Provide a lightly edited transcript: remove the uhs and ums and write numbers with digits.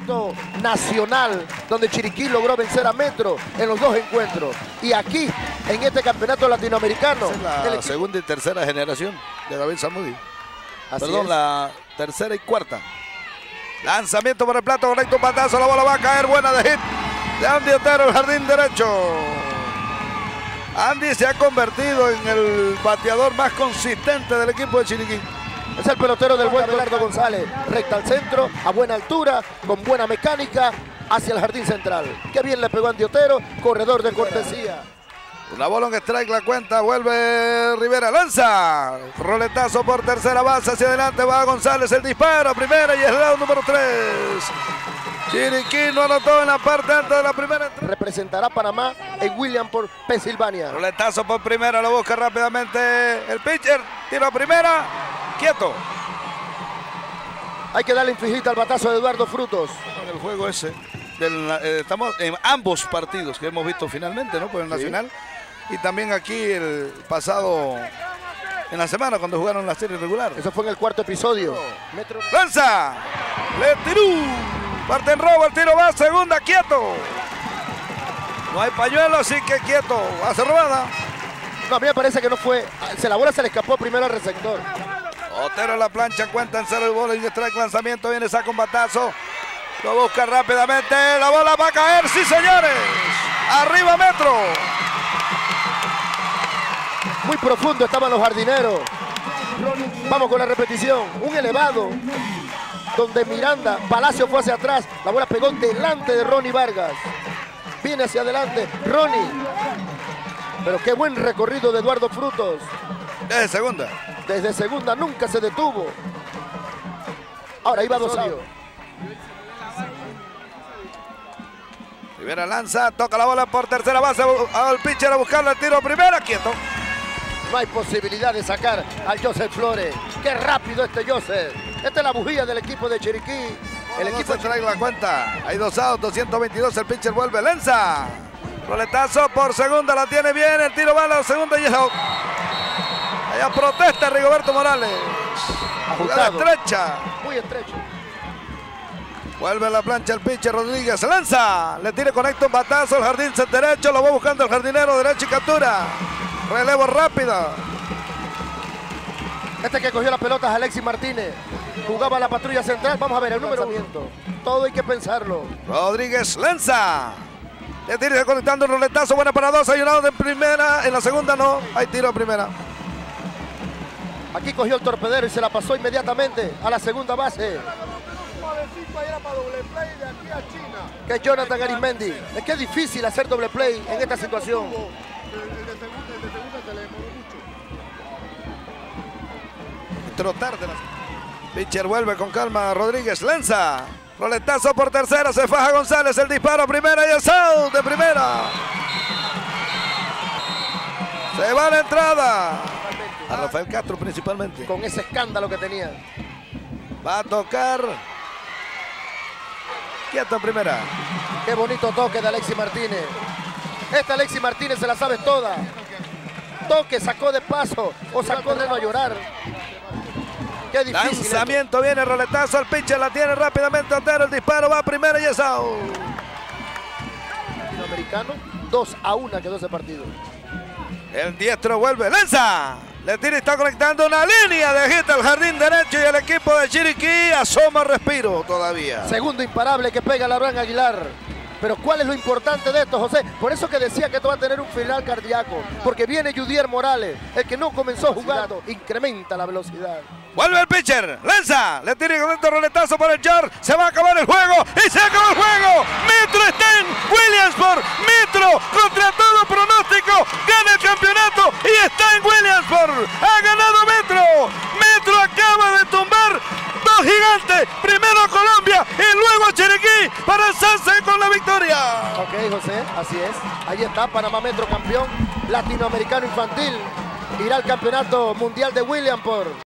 campeonato nacional, donde Chiriquí logró vencer a Metro en los 2 encuentros. Y aquí, en este campeonato latinoamericano, es la segunda y tercera generación de David Zamudio. Perdón, la tercera y cuarta. Lanzamiento por el plato, correcto, un patazo, la bola va a caer, buena de hit de Andy Otero, el jardín derecho. Andy se ha convertido en el bateador más consistente del equipo de Chiriquí. Es el pelotero del buen Abelardo González, recta al centro, a buena altura, con buena mecánica, hacia el jardín central. Qué bien le pegó Andy Otero, corredor de cortesía. Una bola en strike, la cuenta, vuelve Rivera, lanza. Roletazo por tercera base, hacia adelante va González, el disparo, primera y el lado número 3. Chiriquí no anotó en la parte alta de la primera. Representará a Panamá en Williamsport, Pensilvania. Roletazo por primera, lo busca rápidamente el pitcher, tiro a primera, quieto. Hay que darle infligita al batazo de Eduardo Frutos. En el juego ese, estamos en ambos partidos que hemos visto finalmente, ¿no? Por el Nacional. Y también aquí el pasado, en la semana, cuando jugaron la serie regular. Eso fue en el 4º episodio. Metro. ¡Lanza! ¡Le tiró! Parte en robo, el tiro va, segunda, quieto. No hay pañuelo, así que quieto. Hace robada. No, a mí me parece que no fue. La bola se le escapó primero al receptor. Otero en la plancha, cuenta en 0 el bola y strike, lanzamiento, viene, saca un batazo. Lo busca rápidamente, la bola va a caer, sí señores. Arriba Metro. Muy profundo estaban los jardineros. Vamos con la repetición. Un elevado donde Miranda, Palacio fue hacia atrás. La bola pegó delante de Ronnie Vargas. Viene hacia adelante Ronnie. Pero qué buen recorrido de Eduardo Frutos. Desde segunda. Desde segunda nunca se detuvo. Ahora iba Osorio. Rivera lanza, toca la bola por tercera base al pitcher a buscarle el tiro a primera, quieto. No hay posibilidad de sacar al Joseph Flores. Qué rápido este Joseph. Esta es la bujía del equipo de Chiriquí. El equipo trae la cuenta. Hay 2 outs, 222, el pitcher vuelve, lanza. Roletazo por segunda, la tiene bien, el tiro va a la segunda y el out. Allá protesta Rigoberto Morales. Ajustado. Estrecha. Muy estrecho. Vuelve a la plancha el pitcher Rodríguez, lanza. Le tira, conecta un batazo, el jardín derecho, lo va buscando el jardinero derecho y captura. Relevo rápido. Este que cogió las pelotas, Alexis Martínez. Jugaba la patrulla central. Vamos a ver el número 1. Todo hay que pensarlo. Rodríguez lanza. Le tira conectando el roletazo. Buena para 2. Hay un out en primera. En la segunda no. Hay tiro a primera. Aquí cogió el torpedero y se la pasó inmediatamente a la segunda base. Que es Jonathan Arismendi. Es que es difícil hacer doble play en esta situación. Trotar de la... Pitcher vuelve con calma, Rodríguez lanza. Roletazo por tercera, se faja González, el disparo a primera y el out de primera. Se va la entrada. A Rafael Castro principalmente. Con ese escándalo que tenía. Va a tocar. Quieto en primera. Qué bonito toque de Alexis Martínez. Esta Alexis Martínez se la sabe toda. Toque, sacó de paso o sacó de no llorar. Qué difícil. Lanzamiento esto. Viene roletazo, el pitcher la tiene rápidamente Otero, el disparo va a primera y es out. Latinoamericano, 2-1 quedó ese partido. El diestro vuelve, lanza. Le tira y está conectando una línea de hit al jardín derecho y el equipo de Chiriquí asoma respiro todavía. Segundo imparable que pega Abraham Aguilar. Pero ¿cuál es lo importante de esto, José? Por eso que decía que esto va a tener un final cardíaco. Porque viene Yudier Morales, el que no comenzó jugando, incrementa la velocidad. Vuelve el pitcher, lanza, le tira con el roletazo por el short, se va a acabar el juego y se acabó el juego. Metro está en Williamsport, Metro contra todo pronóstico, gana el campeonato y está en Williamsport. Ha ganado Metro, Metro acaba de tumbar 2 gigantes, primero a Colombia y luego a Chiriquí para alzarse con la victoria. Ok, José, así es. Ahí está Panamá Metro campeón latinoamericano infantil. Irá al campeonato mundial de Williamsport.